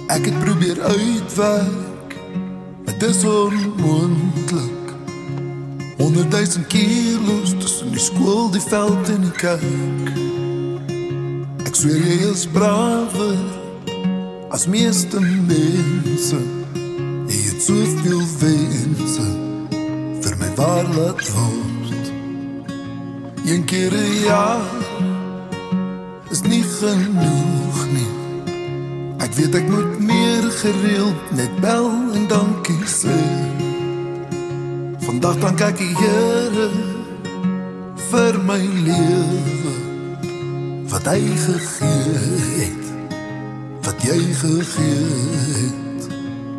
Ek het probeer uitwerk, het is onmoontlik. 100.000 kilo's tussen die skool, die veld en die kerk. Ek sweer jy is braver as meeste mense. Jy het soveel wense vir my waar laat word. Een keer 'n jaar is nie genoeg nie. Ek weet ek moet meer gereeld net bel en dankie sê. Vandag dank ek die Here vir my lewe, wat hy gegee het, wat jy gegee het.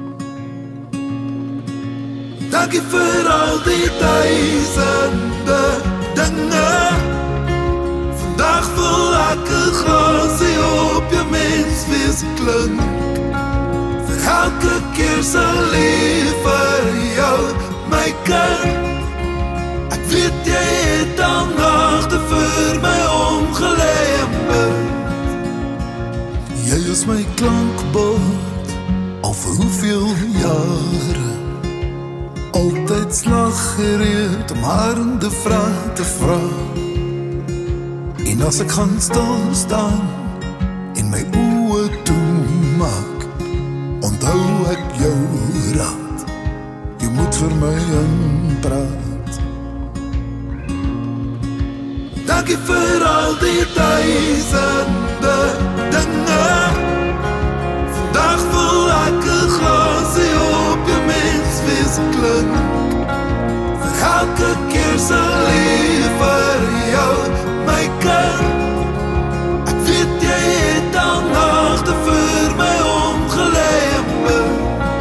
Dankie vir al die duisende dinge. Vandag voel ek 'n glasie op jou menswees klink. Vir elke keer sal lief vir jou, my kind. Ek weet jy het al nagte vir my omgelemmer. Jy is my klankbord, al vir hoeveel jare. Altyd slaggereed om harde vrae te vra. En as ek gaan stilstaan en my oë toemaak, onthou ek jou raad, jy moet vir my inpraat. Dankie vir al die duisende dinge. Vandag voel ek 'n glasie op jou menswees klink. Vir elke keer sal lief vir jou, my kind. Ek weet jy het al nagte vir my omgelemmer.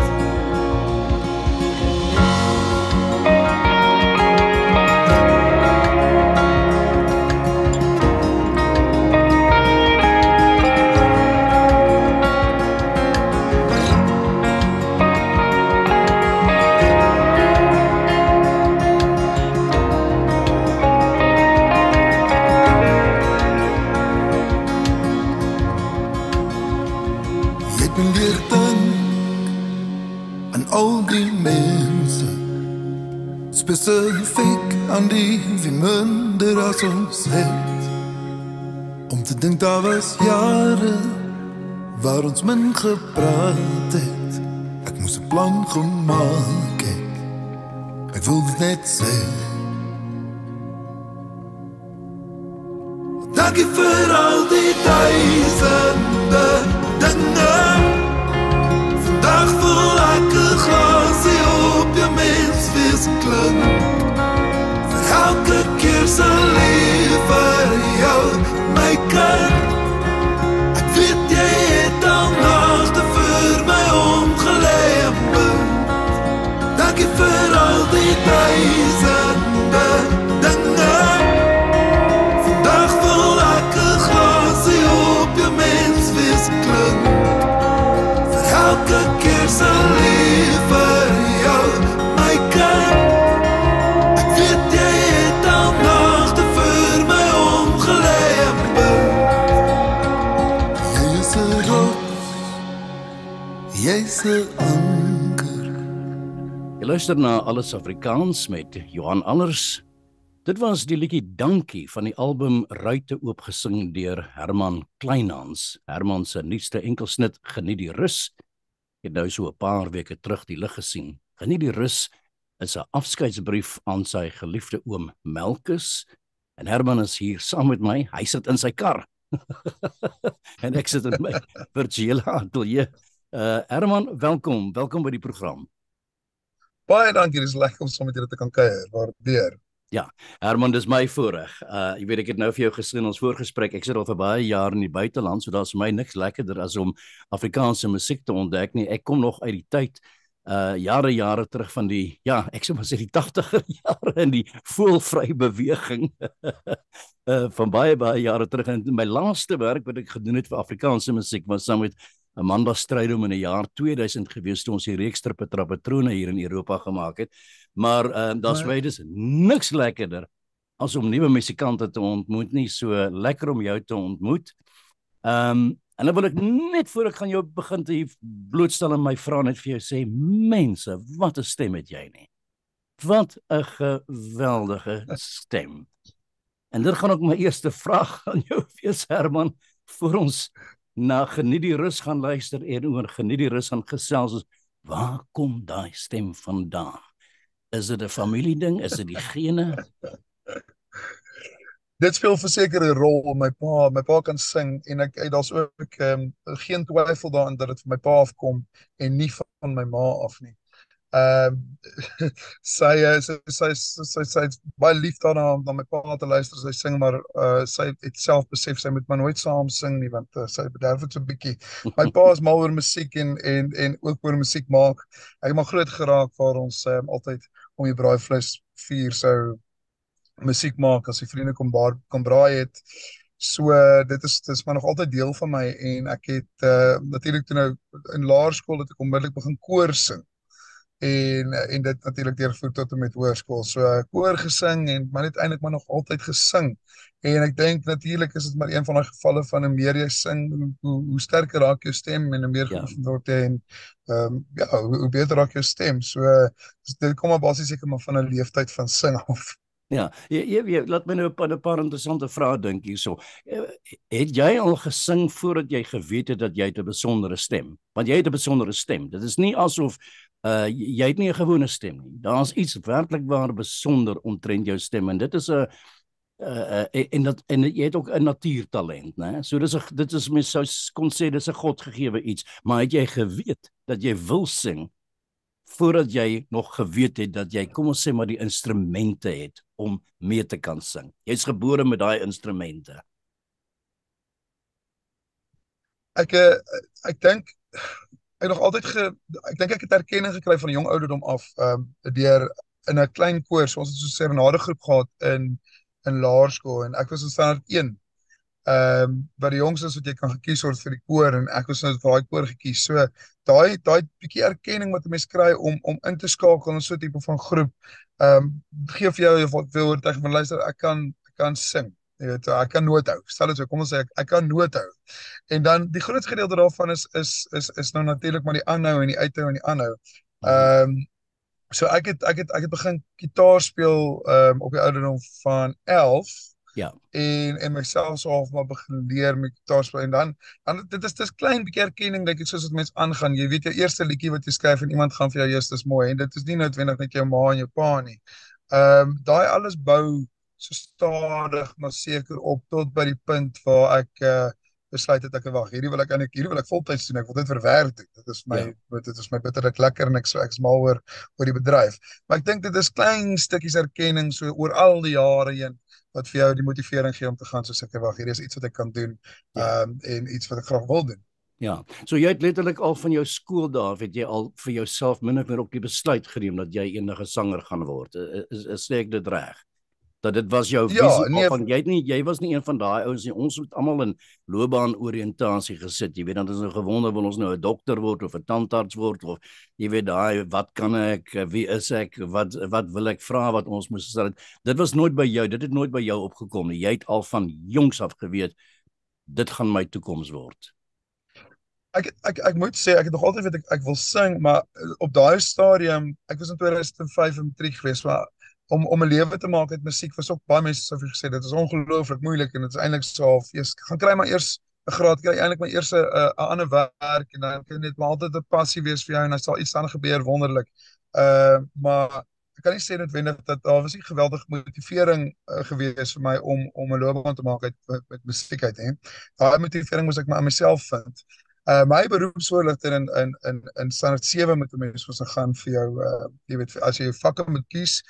Al die mense, spesifiek aan die wie minder as ons het. Om te dink daar was jare waar ons min gepraat het. Ek moes 'n plan gemaak het, ek wil dit net sê. Dankie vir al die duisende dinge. Vandag voel ek 'n glasie op jou menswees klink. Vir elke keer sal lief vir jou, my kind. Ek weet jy het al nagte vir my omgelemmer. Dankie vir al die duisende dinge. Vandag voel ek 'n glasie op jou menswees klink. Elke keer sal lief vir jou, my kind. Ek weet jy het al nagte vir my omgelemmer. Jy is 'n rots, jy is 'n anker. Jy luister na Alles Afrikaans met Johan Allers. Dit was die liedjie Dankie van die album Ruite oopgesing deur Herman Kleinhans. Herman se nuutste enkelsnit Geniet die Rus het nou so 'n paar weke terug die lig gesien. Geniet die Rus is 'n afskeidsbrief aan sy geliefde oom Melkus. En Herman is hier saam met my. Hy sit in sy kar. En ek sit in my virtuele ateljee. Herman, welkom by die program. Baie dankie, dis lekker om saam met julle te kan kuier. Waardeer. Ja, Herman, dis my voorreg. Jy weet, ek het nou vir jou gesê in ons voorgesprek, ek sit al vir baie jaar in die buiteland, so daar's vir my niks lekkerder as om Afrikaanse musiek te ontdek nie. Ek kom nog uit die tyd, jare terug van die, ja, ek sou maar sê die 80er jare in die voelvry beweging. Van baie jare terug. En my laaste werk wat ek gedoen het vir Afrikaanse musiek was saam met Amanda Strydom in die jaar 2000 gewees toe ons die reeks Trapatrone hier in Europa gemaak het. Maar daar's my dus niks lekkerder as om nuwe musikante te ontmoet nie, so lekker om jou te ontmoet. En dan wil ek net voor ek gaan jou begin te blootstel en my vra net vir jou sê, mense, wat 'n stem het jy nie. Wat 'n geweldige stem. En dit gaan ook my eerste vraag aan jou wees, Herman, voor ons na Geniet die Rus gaan luister en oor Geniet die Rus gaan gesels. Waar kom daai stem vandaan? Is dit 'n familieding? Is dit die gene? Dit speel verseker 'n rol. My pa kan sing en daar's ook geen twyfel daarin dat dit van my pa afkom en nie van my ma af nie. Sy is baie lief daarna om na my pa te luister. Sy sing, maar sy het self besef sy moet maar nooit saam sing nie, want sy bederf dit so 'n bietjie. My pa is mal oor musiek en ook oor musiek maak. Hy het maar groot geraak waar ons altyd om die braaivleis vuur sou musiek maak as die vriende kom braai het. So dit is maar nog altyd deel van my en ek het natuurlik toe nou in laerskool het ek onmiddellik begin koor sing. En dit natuurlik deurgevoer tot en met hoërskool. So koor gesing en maar net eintlik maar nog altyd gesing. En ek dink natuurlik is dit maar een van die gevalle van hoe meer jy sing, hoe sterker raak jou stem en hoe meer geoefen word jy en hoe beter raak jou stem. So dit kom maar basies seker maar van 'n leeftyd van sing af. Ja, laat my nou 'n paar interessante vrae dink hierso. Het jy al gesing voordat jy geweet het dat jy 'n besondere stem? Want jy het 'n besondere stem. Dit is nie asof jy het nie 'n gewone stem nie. Daar's iets werklik waar besonder omtrent jou stem en dit is 'n en jy het ook 'n natuurtalent, né? So dit is mens sou kon sê dis 'n godgegewe iets, maar het jy geweet dat jy wil sing voordat jy nog geweet het dat jy, kom ons sê maar, die instrumente het om mee te kan sing? Jy's gebore met daai instrumente. Ek dink ek nog altyd ek het erkenning gekry van 'n jong ouderdom af deur in 'n klein koor. So ons het so 'n serenadegroep gehad in laerskool en ek was in standaard 1. By die jongstes wat jy kan gekies word vir die koor en ek was nou vir daai koor gekies. So daai bietjie erkenning wat 'n mens kry om in te skakel in so 'n tipe van groep, gee vir jou veel oortuiging van luister, ek kan sing. Jy weet, ek kan noot hou. Stel dit so, kom ons sê ek kan noot hou. En dan die grootste gedeelte daarvan is nou natuurlik maar die aanhou en die uithou en die aanhou. So ek het begin gitaar speel op die ouderdom van 11. Ja. En myself so half maar begin leer met gitaar speel en dan dit is klein bietjie erkenning dat ek soos wat mense aangaan. Jy weet jou eerste liedjie wat jy skryf en iemand gaan vir jou dis mooi en dit is nie noodwendig net jou ma en jou pa nie. Daai alles bou so stadig maar seker op tot by die punt waar ek besluit het ek wag, hierdie wil ek voltyds doen, ek wil dit verwerk doen. Dit is my bitterlik lekker en ek is mal oor die bedryf. Maar ek dink dit is klein stukkies erkenning so oor al die jare heen wat vir jou die motivering gee om te gaan soos ek wag, hierdie is iets wat ek kan doen en iets wat ek graag wil doen. Ja, so jy het letterlik al van jou skooldae, het jy al vir jouself min of meer op die besluit geneem dat jy enige sanger gaan word. Sê ek dit reg? Dat dit was jou visie van jy was nie een van daai ouens nie. Ons het almal in loopbaanoriëntasie gesit. Jy weet, dan is nou gewonder wil ons nou 'n dokter word of 'n tandarts word of jy weet daai wat kan ek, wie is ek, wat wil ek vra wat ons moes stel. Dit was nooit by jou, dit het nooit by jou opgekom nie. Jy het al van jongs af geweet dit gaan my toekoms word. Ek moet sê ek het nog altyd weet ek wil sing, maar op daai stadium, ek was in 2005 in matriek geweest, maar om 'n lewe te maak met musiek was ook baie mense sou vir gesê dit is ongelooflik moeilik en dit is eintlik so gaan kry maar eers 'n graad, kry eintlik maar eers 'n ander werk en dan kan dit maar altyd 'n passie wees vir jou en dan sal iets anders gebeur wonderlik. Maar ek kan nie sê noodwendig dat daar was nie geweldige motivering gewees vir my om 'n loopbaan te maak met musiek uit hè. Daai motivering moes ek maar aan myself vind. My beroepsvoorligter in standaard 7 met 'n mens was gaan vir jou, jy weet, as jy jou vakke moet kies.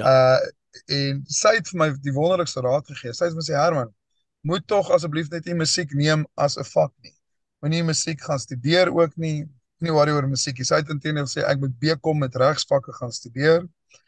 En sy het vir my die wonderlikste raad gegee. Sy het vir my sê, Herman, moet tog asseblief net nie musiek neem as 'n vak nie. Moenie musiek gaan studeer ook nie. Nie worry oor musiek. Sy het intendeel sê ek moet BCom met regsvakke gaan studeer.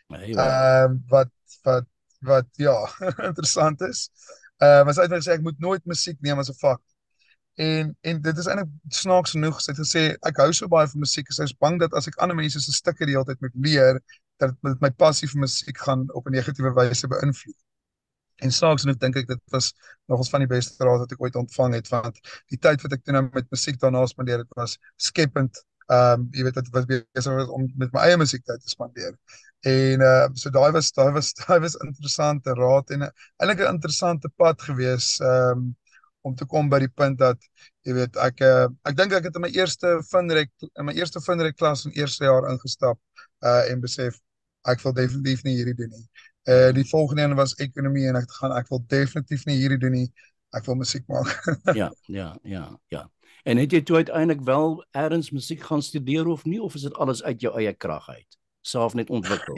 Wat ja, interessant is. Maar sy het vir my gesê ek moet nooit musiek neem as 'n vak. En dit is eintlik snaaks genoeg. Sy het gesê ek hou so baie van musiek. Sy is bang dat as ek ander mense se stukke die hele tyd moet leer, dat my passie vir musiek gaan op 'n negatiewe wyse beïnvloed. En snaaks genoeg dink ek dit was nogals van die beste raad wat ek ooit ontvang het, want die tyd wat ek toe nou met musiek daarna spandeer het was skepend. Jy weet, dit was besig om met my eie musiektyd te spandeer. En so daai was interessante raad en eintlik 'n interessante pad gewees om te kom by die punt dat jy weet ek dink ek het in my eerste Finrek klas in eerste jaar ingestap en besef ek wil definitief nie hierdie doen nie. Die volgende een was ekonomie en ek wil definitief nie hierdie doen nie. Ek wil musiek maak. Ja. En het jy toe uiteindelik wel ergens musiek gaan studeer of nie, of is dit alles uit jou eie krag uit? Self net ontwikkel?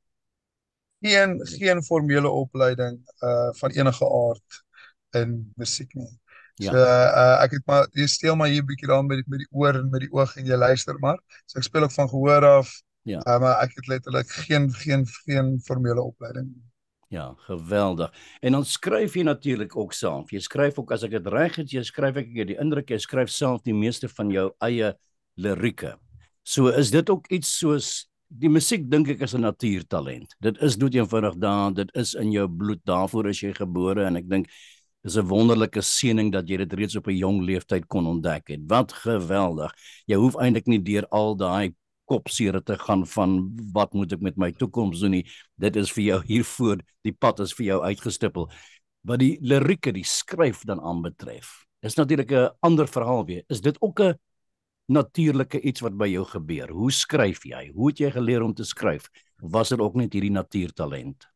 Geen formele opleiding van enige aard in musiek nie. Ja. So ek het maar, jy steel maar hier 'n bietjie daar met die oor en met die oog en jy luister maar. So ek speel ook van gehoor af. Ja. Maar ek het letterlik geen formele opleiding. Ja, geweldig. En dan skryf jy natuurlik ook self. Jy skryf ook, as ek dit reg het, jy skryf ek die indruk jy skryf self die meeste van jou eie lirieke. So is dit ook iets soos die musiek, dink ek, is 'n natuurtalent. Dit is doeteenvoudig daar, dit is in jou bloed, daarvoor is jy gebore en ek dink dis 'n wonderlike seëning dat jy dit reeds op 'n jong leeftyd kon ontdek het. Wat geweldig. Jy hoef eintlik nie deur al daai kopseer te gaan van wat moet ek met my toekoms doen nie. Dit is vir jou hiervoor, die pad is vir jou uitgestippel. Wat die lirieke, die skryf dan aanbetref, is natuurlik 'n ander verhaal weer. Is dit ook 'n natuurlike iets wat by jou gebeur? Hoe skryf jy? Hoe het jy geleer om te skryf? Of was dit ook net hierdie natuurtalent?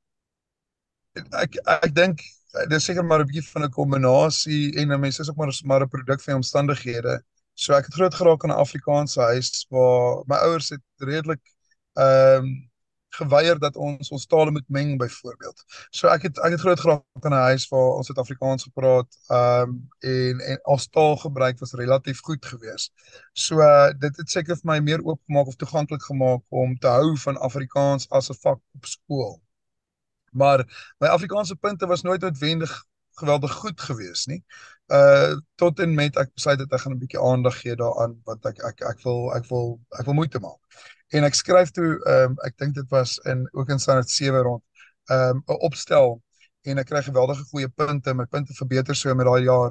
Ek dink dis seker maar 'n bietjie van 'n kombinasie en 'n mens is ook maar 'n produk van omstandighede. So ek het groot geraak in 'n Afrikaanse huis waar my ouers het redelik geweier dat ons tale moet meng byvoorbeeld. So ek het groot geraak in 'n huis waar ons het Afrikaans gepraat en ons taalgebruik was relatief goed geweest. So dit het seker vir my meer oopgemaak of toeganklik gemaak om te hou van Afrikaans as 'n vak op skool. Maar my Afrikaanse punte was nooit noodwendig geweldig goed gewees nie. Tot en met ek besluit dat ek gaan 'n bietjie aandag gee daaraan want ek wil moeite maak. En ek skryf toe ek dink dit was ook in standaard 7 rond 'n opstel en ek kry geweldige goeie punte. My punte verbeter so met daai jaar.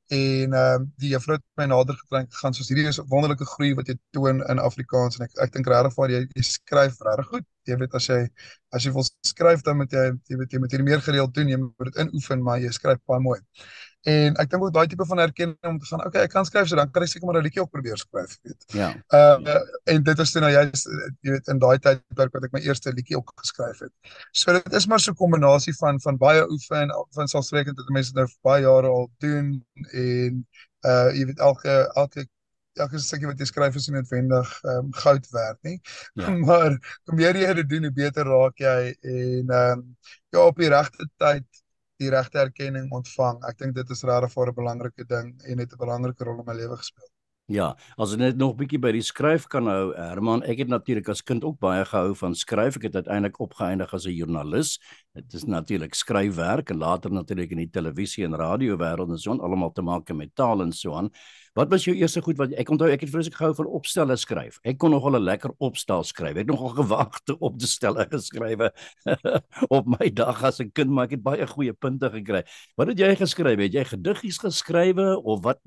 En die juffrou het my nader gegaan soos hierdie is 'n wonderlike groei wat jy toon in Afrikaans en ek dink regtig waar jy skryf regtig goed. Jy weet as jy wil skryf dan moet jy moet hier meer gereeld doen, jy moet dit inoefen, maar jy skryf baie mooi. En ek dink ook daai tipe van erkenning om te gaan, okay, ek kan skryf, so dan kan ek seker maar 'n liedjie ook probeer skryf, weet. Ja. En dit was toe nou juist, jy weet, in daai tydperk wat ek my eerste liedjie ook geskryf het. So dit is maar so 'n kombinasie van baie oefen, van selfsprekend dat mense nou vir baie jare al doen en jy weet elke stukkie wat jy skryf is nie noodwendig goud werd nie. Ja. Maar hoe meer jy dit doen, hoe beter raak jy en ja, op die regte tyd die regte erkenning ontvang. Ek dink dit is regtig vir 'n belangrike ding en het 'n belangrike rol in my lewe gespeel. Ja, as ek net nog 'n bietjie by die skryf kan hou, Herman, ek het natuurlik as kind ook baie gehou van skryf. Ek het uiteindelik opgeëindig as 'n joernalis. Dit is natuurlik skryfwerk en later natuurlik in die televisie en radio wêreld en so aan, almal te maak met taal en so aan. Wat was jou eerste goed wat ek onthou? Ek het vreeslik gehou van opstelle skryf. Ek kon nogal 'n lekker opstel skryf. Ek het nogal gewaag te op te stelle geskrywe op my dag as 'n kind, maar ek het baie goeie punte gekry. Wat het jy geskryf? Het jy gediggies geskrywe of wat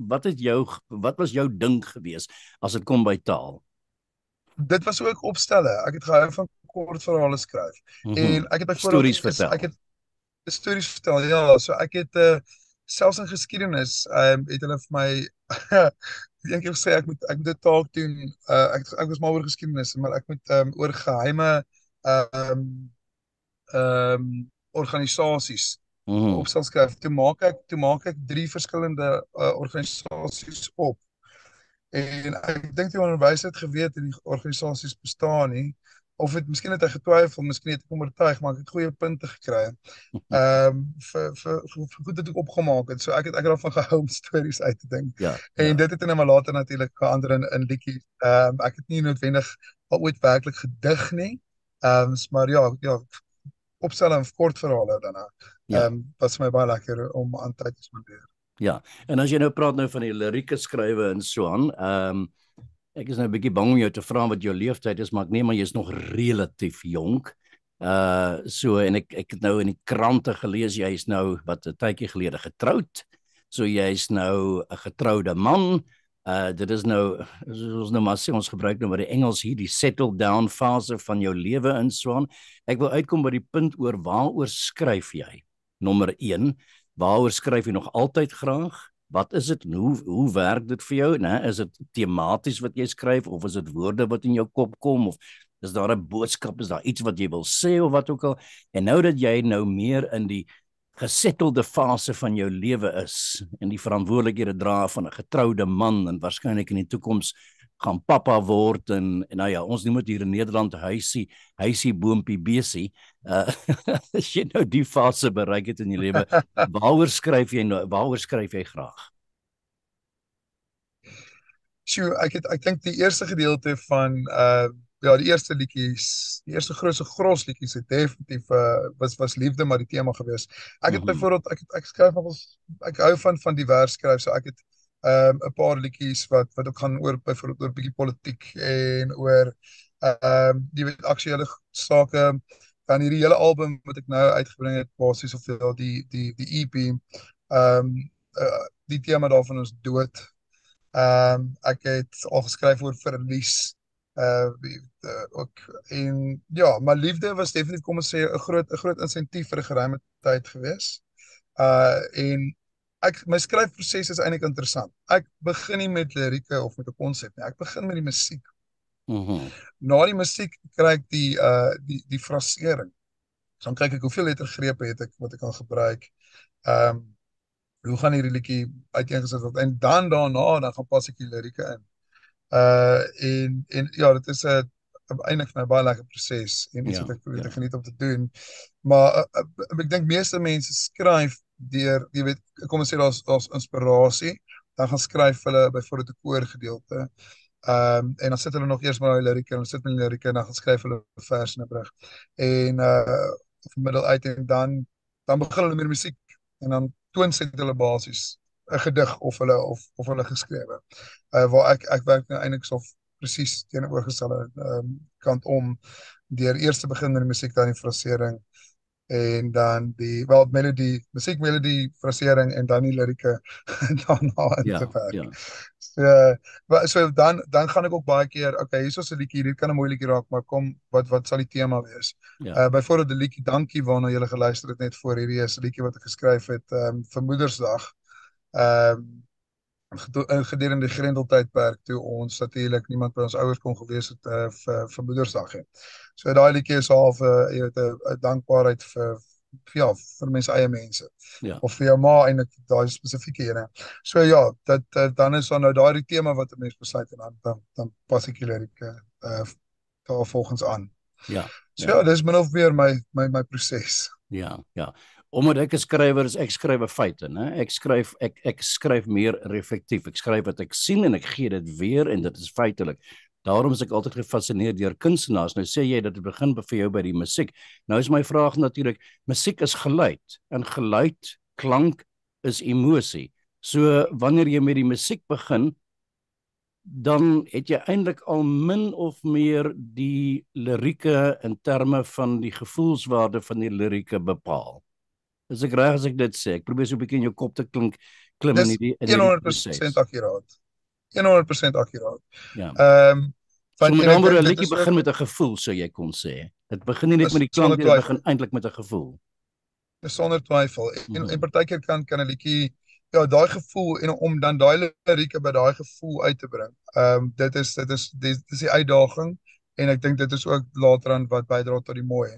was jou ding gewees as dit kom by taal? Dit was ook opstelle. Ek het gehou van kort verhale skryf. En ek het byvoorbeeld stories vertel. Ek het stories vertel. Ja, so ek het selfs in geskiedenis het hulle vir my een keer gesê ek moet 'n taak doen. Ek was maar oor geskiedenis, maar ek moet oor geheime organisasies opstel skryf. Toe maak ek 3 verskillende organisasies op. En ek dink die onderwys het geweet dat die organisasies bestaan nie, of miskien het hy getwyfel, miskien het ek hom oortuig, maar ek het goeie punte gekry. Vir goed dat ek opgemaak het. So ek het daarvan gehou om stories uit te dink. Ja, en dit het maar later natuurlik verander in liedjies. Ek het nie noodwendig al ooit werklik gedig nie. Maar ja, opstelle en kort verhale daarna. Was vir my baie lekker om aan tyd te spandeer. Ja, en as jy nou praat van die lirieke skrywe en so aan, ek is nou 'n bietjie bang om jou te vra wat jou leeftyd is, maar ek neem maar jy is nog relatief jonk. So en ek het nou in die krante gelees jy is nou wat 'n tydjie gelede getroud. So jy is nou 'n getroude man. Dit is nou ons nou maar sê ons gebruik nou maar die Engels hier die settle down fase van jou lewe in Swaan. Ek wil uitkom by die punt oor waaroor skryf jy? Nommer 1, waaroor skryf jy nog altyd graag? Wat is dit? Hoe werk dit vir jou, né? Is dit tematies wat jy skryf of is dit woorde wat in jou kop kom of is daar 'n boodskap, is daar iets wat jy wil sê of wat ook al? En nou dat jy nou meer in die gesettelde fase van jou lewe is en die verantwoordelikhede dra van 'n getroude man en waarskynlik in die toekoms gaan pappa word en nou ja, ons noem dit hier in Nederland huisie boompie besie. As jy nou die fase bereik het in jou lewe, waaroor skryf jy graag? Sjoe, ek dink die eerste gedeelte van ja, die eerste liedjies, die eerste gros liedjies het definitief was liefde maar die tema gewees. Ek het byvoorbeeld ek skryf nogals ek hou van divers skryf, so ek het 'n paar liedjies wat ook gaan oor byvoorbeeld oor bietjie politiek en oor die aktuele sake. Dan hierdie hele album wat ek nou uitgebring het, basies of die EP, die tema daarvan is dood. Ek het al geskryf oor verlies. Ook en ja, maar liefde was definitief kom ons sê 'n groot insentief vir 'n geruime tyd gewees. En my skryfproses is eintlik interessant. Ek begin nie met lirieke of met 'n konsep nie. Ek begin met die musiek. Na die musiek kry ek die frasering. So dan kyk ek hoeveel lettergrepe het ek wat ek kan gebruik. Hoe gaan hierdie liedjie uiteengesit word en dan daarna dan gaan pas ek die lirieke in. En ja, dit is eintlik vir my baie lekker proses en iets wat ek geniet om te doen. Maar ek dink meeste mense skryf deur, jy weet, kom ons sê daar's inspirasie, dan gaan skryf hulle byvoorbeeld 'n koorgedeelte. En dan sit hulle nog eers met daai lirieke en sit met die lirieke en dan gaan skryf hulle 'n vers en 'n brug. En of middel uit en dan begin hulle met die musiek en dan toonset hulle basies 'n gedig of hulle geskrewe. Waar ek werk nou eintlik so presies teenoorgestelde kant om deur eers te begin met die musiek, dan die frasering en dan die musiek, frasering en dan die lirieke daarna in te werk. So dan gaan ek ook baie keer, okay, hier is 'n liedjie, dit kan 'n mooi liedjie raak, maar kom, wat sal die tema wees? Byvoorbeeld die liedjie Dankie waarna jy geluister het net voor, hierdie is 'n liedjie wat ek geskryf het vir Moedersdag. Gedurende die Grendeltydperk toe ons natuurlik niemand by ons ouers kon gewees het vir Moedersdag het. So daai liedjie is half 'n dankbaarheid vir mense eie mense. Of vir jou ma eintlik daai spesifieke ene. So ja, dan is dan nou daai tema wat 'n mens besluit en dan pas ek die lirieke daar volgens aan. So dis min of meer my proses. Ja. Omdat ek 'n skrywer is, ek skryf feite, né? Ek skryf meer reflektief. Ek skryf wat ek sien en ek gee dit weer en dit is feitelik. Daarom is ek altyd gefassineerd deur kunstenaars. Nou sê jy dat dit begin vir jou by die musiek. Nou is my vraag natuurlik, musiek is geluid en geluid, klank is emosie. So wanneer jy met die musiek begin, dan het jy eintlik al min of meer die lirieke in terme van die gevoelswaarde van die lirieke bepaal. Is ek reg as ek dit sê? Ek probeer so 'n bietjie in jou kop te klim in die 100% akkuraat. 100% akkuraat. So met ander woorde, 'n liedjie begin met 'n gevoel, sou jy kon sê. Dit begin nie net met die klank nie, dit begin eintlik met 'n gevoel. Sonder twyfel. En partykeer kan 'n liedjie daai gevoel en om dan daai lirieke by daai gevoel uit te bring. Dit is die uitdaging en ek dink dit is ook later aan wat bydra tot die mooi.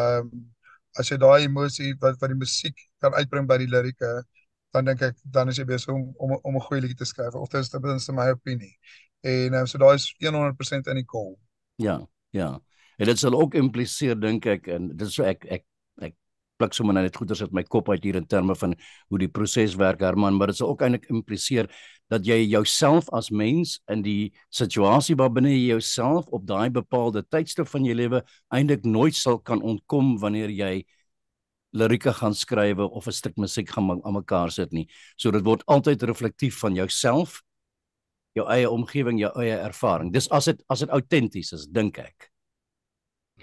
As jy daai emosie wat die musiek kan uitbring by die lirieke, dan dink ek dan is jy besig om 'n goeie liedjie te skryf, of dit is ten minste my opinie. En so daai is 100% in die call. Ja. En dit sal ook impliseer, dink ek, en dit is so ek pluk sommer net goeders uit my kop uit hier in terme van hoe die proses werk, Herman, maar dit sal ook eintlik impliseer dat jy jouself as mens in die situasie waarbinne jy jouself op daai bepaalde tydstip van jou lewe eintlik nooit sal kan ontkom wanneer jy lirieke gaan skrywe of 'n stuk musiek gaan aan mekaar sit nie. So dit word altyd reflektief van jouself, jou eie omgewing, jou eie ervaring. Dis as dit autenties is, dink ek.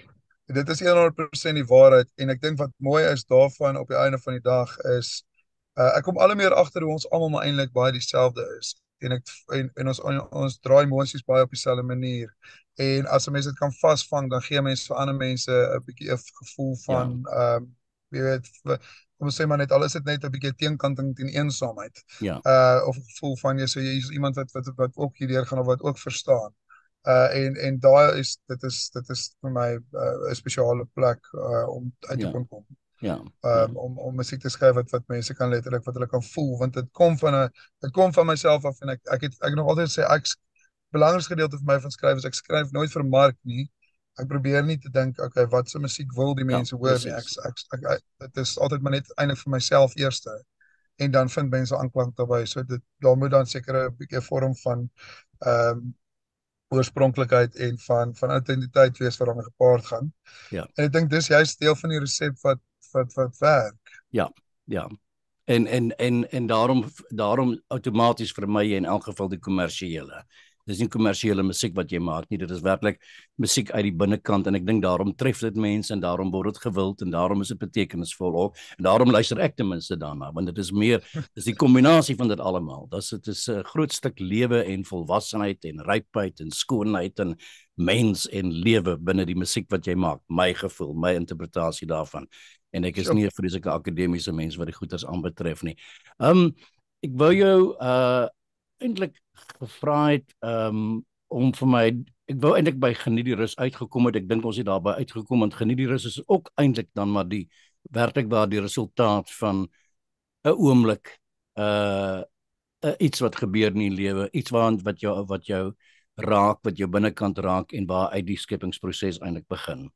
dit is 100% die waarheid en ek dink wat mooi is daarvan op die einde van die dag is ek kom al hoe meer agter hoe ons almal maar eintlik baie dieselfde is en ons draai emosies baie op dieselfde manier. En as 'n mens dit kan vasvang, dan gee mense vir ander mense 'n bietjie 'n gevoel Ja, van jy weet kom ons sê maar net al is dit net 'n bietjie teenkanting teen eensaamheid. ja, Of 'n gevoel van jy is iemand wat ook hierdeur gaan of wat ook verstaan. En daai dit is vir my 'n spesiale plek om uit te ja, kon kom. ja, ja, Om musiek te skryf wat mense kan letterlik wat hulle kan voel want dit kom van myself af en ek nog altyd sê belangrikste gedeelte vir my van skryf is ek skryf nooit vir mark nie. Ek probeer nie te dink okay wat se musiek wil die ja, mense hoor nie. presies. Dit is altyd maar net eintlik vir myself eerste en dan vind mense aanklank daarbey. So daar moet dan seker 'n bietjie 'n vorm van ehm oorspronklikheid en van identiteit wees wat daarmee gepaard gaan. Ja, En ek dink dis juist deel van die resep wat werk. ja, ja. En daarom outomaties vermy jy in elk geval die kommersiële. Dis nie kommersiële musiek wat jy maak nie, dit is werklik musiek uit die binnekant en ek dink daarom tref dit mense en daarom word dit gewild en daarom is dit betekenisvol ook en daarom luister ek ten minste daarna want dit is meer dis die kombinasie van dit almal. Dit is 'n groot stuk lewe en volwassenheid en rypheid en skoonheid en mens en lewe binne die musiek wat jy maak. My gevoel, my interpretasie daarvan. En ek is Sure. nie 'n vreeslike akademiese mens wat die goeters aanbetref nie. Ek wou jou eintlik gevra het om vir my ek wou eintlik by geniet die rus uitgekom het. Ek dink ons het daarby uitgekom want geniet die rus is ook eintlik dan maar die werklik waar die resultaat van 'n oomblik iets wat gebeur in die lewe, iets wat jou raak, wat jou binnekant raak en waar uit die skepingsproses eintlik begin.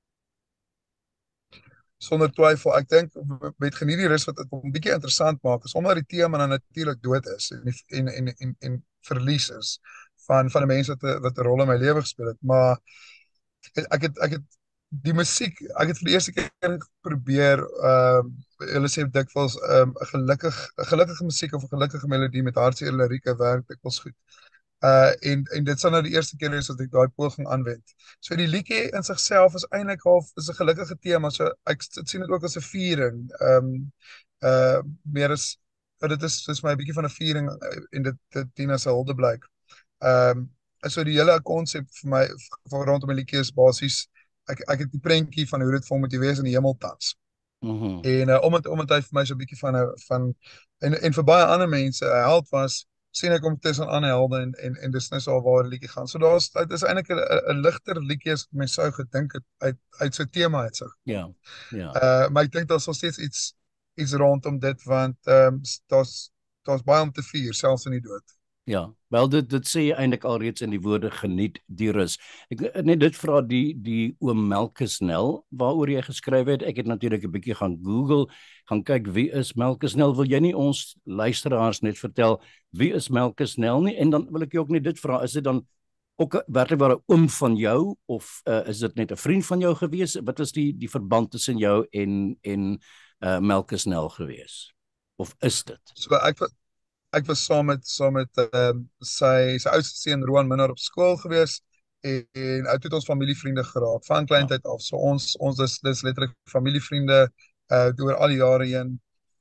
Sonder twyfel. Ek dink met geniet die rus wat dit 'n bietjie interessant maak, is omdat die tema dan natuurlik dood is en verlies is van 'n mens wat 'n rol in my lewe gespeel het. Maar ek het die musiek, ek het vir die eerste keer probeer hulle sê dikwels 'n gelukkige musiek of 'n gelukkige melodie met hartseer lirieke werk dikwels goed. En dit sal nou die eerste keer wees dat ek daai poging aanwend. So die liedjie in sigself is eintlik half is 'n gelukkige tema. So ek sien dit ook as 'n viering. Meer as dit is my 'n bietjie van 'n viering en dit dien as 'n huldeblyk. So die hele konsep vir my van rondom die liedjie is basies ek het die prentjie van hoe dit vir moet wees in die hemeltans. En omdat hy vir my so 'n bietjie van en vir baie ander mense 'n held was, sien ek hom tussen ander helde en dis nou so waar die liedjie gaan. So dit is eintlik 'n ligter liedjie as mens sou gedink het uit sy tema uit sig. Ja. Ja. Maar ek dink daar's nog steeds iets rondom dit want daar's baie om te vier selfs in die dood. Ja, wel dit sê jy eintlik alreeds in die woorde geniet die rus. Ek net dit vra die oom Melkus Nel waaroor jy geskryf het. Ek het natuurlik 'n bietjie gaan Google, gaan kyk wie is Melkus Nel. Wil jy nie ons luisteraars net vertel wie is Melkus Nel nie? En dan wil ek jou ook net dit vra, is dit dan ook werklik waar 'n oom van jou of is dit net 'n vriend van jou gewees? Wat was die verband tussen jou en Melkus Nel gewees? Of is dit? So ek was saam met sy oudste seun Roan Minnar op skool gewees en uit het ons familievriende geraak van kleintyd af. So ons dis letterlik familievriende deur al die jare heen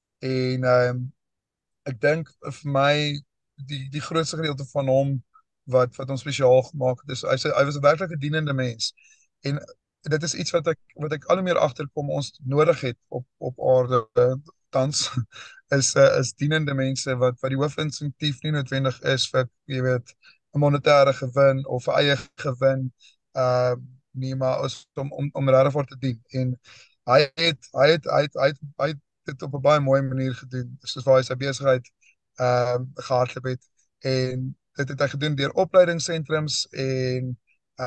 en ek dink vir my die grootste gedeelte van hom wat ons spesiaal gemaak het. Hy was 'n werklike dienende mens en dit is iets wat ek al hoe meer agterkom ons nodig het op aarde tans is dienende mense wat die hoofinstinktief nie noodwendig is vir jy weet 'n monetêre gewin of 'n eie gewin nie, maar is om regtig voor te dien. En hy het dit op 'n baie mooi manier gedoen soos waar hy sy besigheid gehardloop het en dit het hy gedoen deur opleidingssentrums en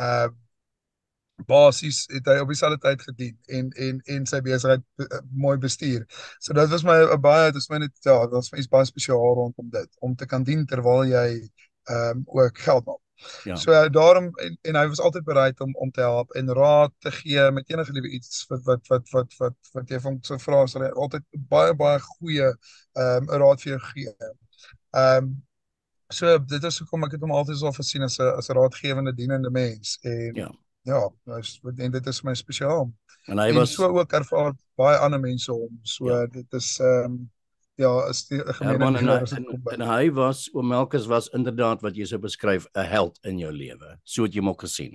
basies het hy op dieselfde tyd gedien en sy besigheid mooi bestuur. So dit was my 'n baie dit is my net ja, dit was iets baie spesiaal rondom dit om te kan dien terwyl jy ook geld maak. Ja. So daarom en hy was altyd bereid om te help en raad te gee met enige liewe iets wat jy van so vra sal hy altyd baie goeie raad vir jou gee. So dit is hoekom ek het hom altyd so gesien as 'n raadgewende dienende mens en Ja. ja, en dit is my spesiaal. En hy En was so ook ervaar baie ander mense om. So ja, dit is ja, is die 'n gemene Herman deler as dit kom by. en hy was oom Melkus was inderdaad wat jy sou beskryf 'n held in jou lewe. So het jy hom ook gesien.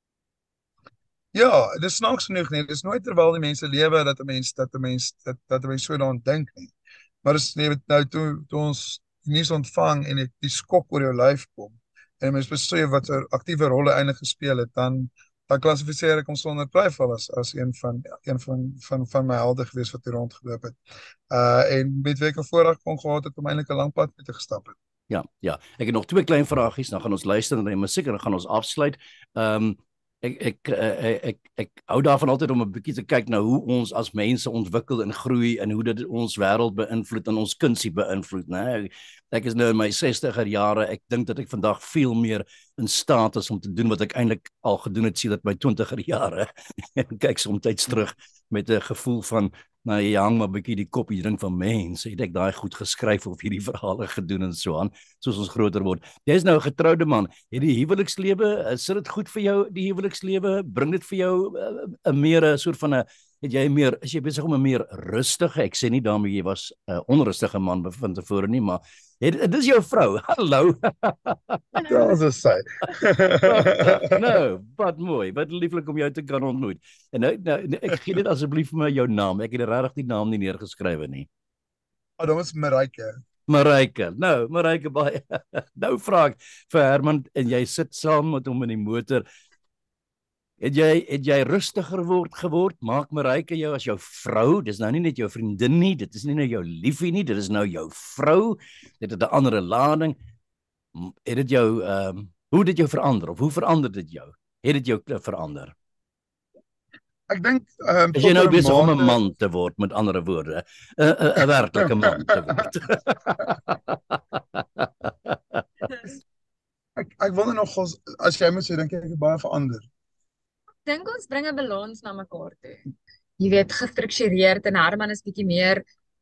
Ja, dit is snaaks genoeg nie. Dit is nooit terwyl die mense lewe dat 'n mens so daaraan dink nie. Maar dis jy weet nou toe ons die nuus ontvang en die skok oor jou lyf kom en mens besef wat 'n aktiewe rolle eintlik gespeel het, dan klassifiseer ek hom sonder twyfel as een van my helde gewees wat hier rondgeloop het. En met wie ek 'n voorreg kon gehad het om eintlik 'n lang pad met te gestap het. Ja. Ek het nog 2 klein vragies, dan gaan ons luister na die musiek en dan gaan ons afsluit. Ek hou daarvan altyd om 'n bietjie te kyk na hoe ons as mense ontwikkel en groei en hoe dit ons wêreld beïnvloed en ons kunsie beïnvloed, né? Ek is nou in my 60er jare. Ek dink dat ek vandag veel meer in staat is om te doen wat ek eintlik al gedoen het sedert my 20er jare. En kyk soms terug met 'n gevoel van nou jy hang maar 'n bietjie die kop hier ding van mense. Het ek daai goed geskryf of hierdie verhale gedoen en so aan, soos ons groter word. Jy is nou 'n getroude man. Het die huwelikslewe, sit dit goed vir jou, die huwelikslewe? Bring dit vir jou 'n meer 'n soort van 'n is jy besig om 'n meer rustige, ek sê nie daarmee jy was 'n onrustige man van tevore nie, maar dit is jou vrou. Hallo. Ja, as is sy. Nou, wat mooi, wat lieflik om jou te kan ontmoet. En nou ek gee dit asseblief vir my jou naam. Ek het regtig die naam nie neergeskrywe nie. Dan was Mareike. Nou, Mareike baie. Nou vra ek vir Herman en jy sit saam met hom in die motor. Het jy rustiger geword? Maak Mareike jou as jou vrou? Dis nou nie net jou vriendin nie, dit is nie nou jou liefie nie, dit is nou jou vrou. Dit het 'n ander lading. Het dit jou hoe het dit jou verander of hoe verander dit jou? Het dit jou verander? Ek dink is jy nou besig om 'n man te word, met ander woorde, 'n werklike man te word? Ek wonder nog as jy moet sê, dink ek baie verander. Dink ons bring 'n balans na mekaar toe. Jy weet, gestruktureerd en Herman is bietjie meer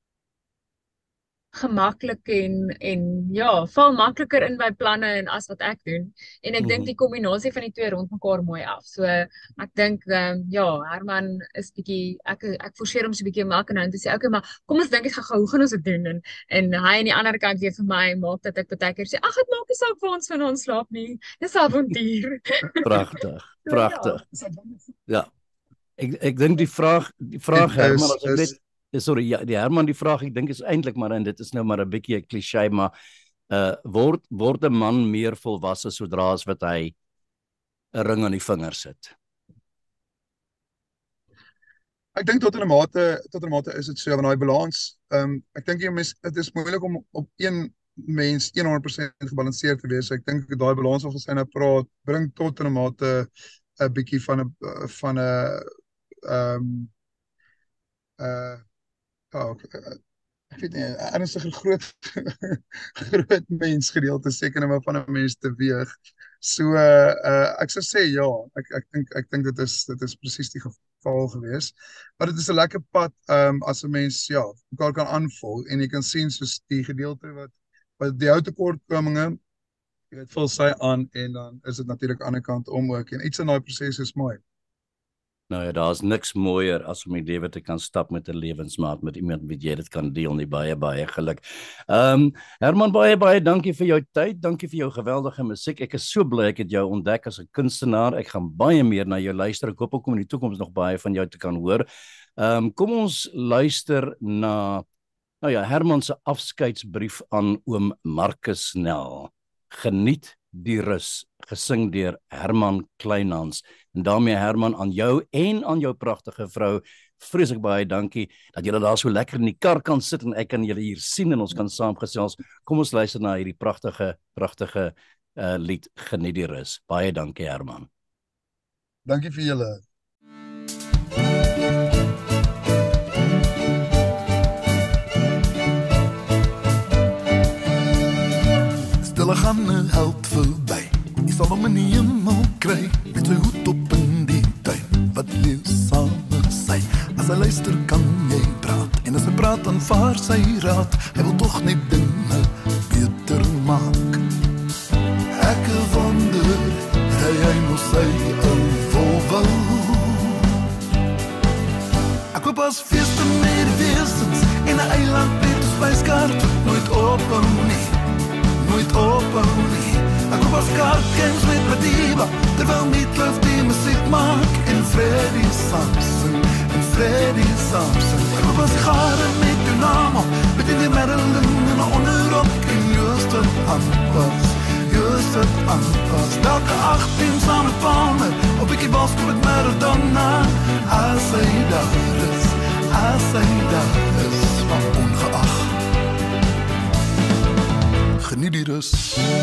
gemaklik en ja, val makliker in by planne en as wat ek doen. En ek dink die kombinasie van die twee rond mekaar mooi af. So ek dink ja, Herman is bietjie ek forceer hom so bietjie om elke nou te sê, okay, maar kom ons dink dit gou, hoe gaan ons dit doen? En hy aan die ander kant weer vir my maak dat ek baie keer sê, ag, dit maak nie saak vir ons van ons slaap nie. Dis avontuur. Pragtig. Ja. Ek dink die vraag Herman, as ek net sorry, ja, die Herman die vraag ek dink is eintlik maar en dit is nou maar 'n bietjie 'n klise, maar word 'n man meer volwasse sodra as wat hy 'n ring aan die vinger sit? Ek dink tot 'n mate is dit so van daai balans. Ek dink dit is moeilik om op een mens 100% gebalanseerd te wees. Ek dink daai balans wat ons nou praat bring tot 'n mate 'n bietjie van 'n ek weet nie, ernstige groot mens gedeelte seker nou maar van 'n mens te weeg. So ek sou sê ja, ek dink dit is presies die geval gewees. Maar dit is 'n lekker pad as 'n mens ja, mekaar kan aanvul en jy kan sien soos die gedeelte wat die ou tekortkominge, jy weet, vul sy aan en dan is dit natuurlik aan die ander kant om ook en iets in daai proses is mooi. Nou ja, daar's niks mooier as om die lewe te kan stap met 'n lewensmaat, met iemand met jy dit kan deel nie. Baie geluk. Herman, baie dankie vir jou tyd. Dankie vir jou geweldige musiek. Ek is so bly ek het jou ontdek as 'n kunstenaar. Ek gaan baie meer na jou luister. Ek hoop ook om in die toekoms nog baie van jou te kan hoor. Kom ons luister na Herman se afskeidsbrief aan oom Marcus Nel. Geniet die rus, gesing deur Herman Kleinhans. En daarmee Herman, aan jou en aan jou pragtige vrou, vreeslik baie dankie dat julle daar so lekker in die kar kan sit en ek kan julle hier sien en ons kan saamgesels. Kom ons luister na hierdie pragtige lied, Geniet die rus. Baie dankie Herman. Dankie vir julle. Stille gaan 'n held verby. Jy sal hom in die hemel kry met sy hoed op in die tuin. Wat lees same sy. As hy luister kan jy praat en as hy praat dan vaar sy raad. Hy wil tog net dinge beter maak. Ek wonder, hy nog sy 'n saam sing. Ek koop 'n sigare met jou naam op, met in die Marilyn en 'n onderrok en jy's dit aanpas. Jy's dit aanpas. Dalke 18 saam met Palmer, op 'n bietjie basket met Maradona. As hy daar is, maar ongeag. Geniet die rus.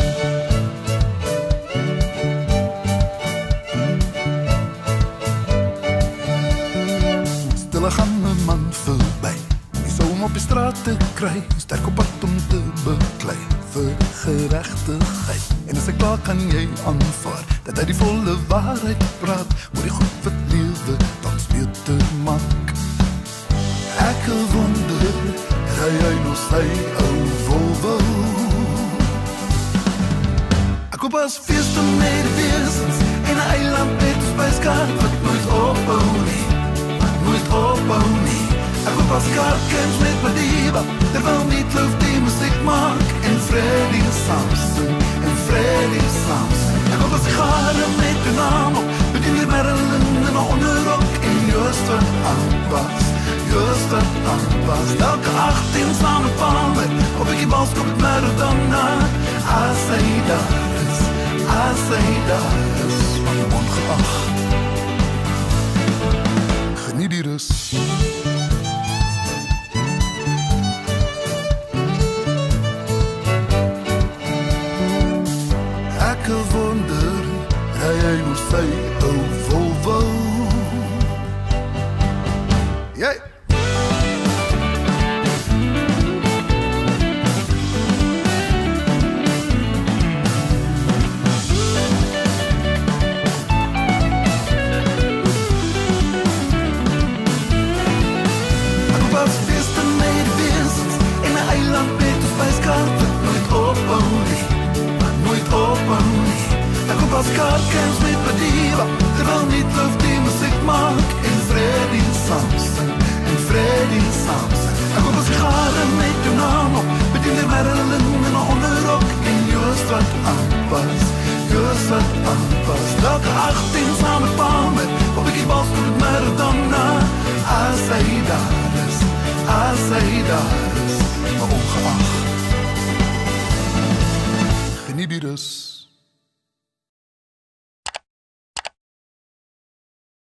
Stille gaan 'n man verby, die sou hom op die straat te kry, sterk op pad om te beklei vir geregtigheid. En as hy klaar kan jy aanvaar dat hy die volle waarheid praat oor die goed wat lewe tans beter maak. Ek wonder, ry hy nog sy ou Volvo? Ek koop as feeste met die wezens en 'n eiland met 'n spyskaart wat nooit ophou nie. Ek koop as kaartjes met my diva, terwyl Meatloaf die muziek maak en Freddy Samson. Ek koop as sigare met jou naam op, bedien die Marilyn en 'n onderrok en jy's wat aanpas. Elke 18 saam met Palmer, op 'n bietjie balskop met Maradona. As hy daar is, maar ongeag. Geniet die rus. Ek wonder, ry hy nog sy ou Volvo? Jy! As kaartjes met my diva, terwyl Meatloaf die muziek maak en Freddy Samson. Ek koop 'n sigare met jou naam op, bedien die Marilyn en 'n onderrok en jy's wat aanpas. Dalke 18 saam met Palmer, op 'n bietjie balskop met Maradona. As hy daar is, maar ongeag. Geniet die rus.